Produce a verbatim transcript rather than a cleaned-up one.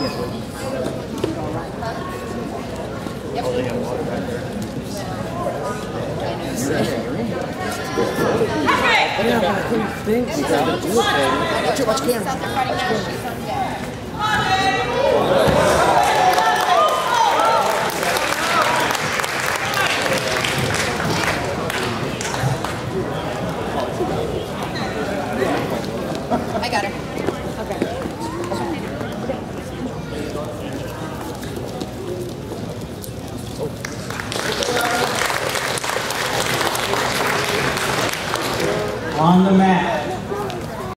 Yep. Oh, they got water back there. Yeah, but I couldn't think we got to do it. Watch it, watch camera. Watch camera. I got her. Okay. On the mat.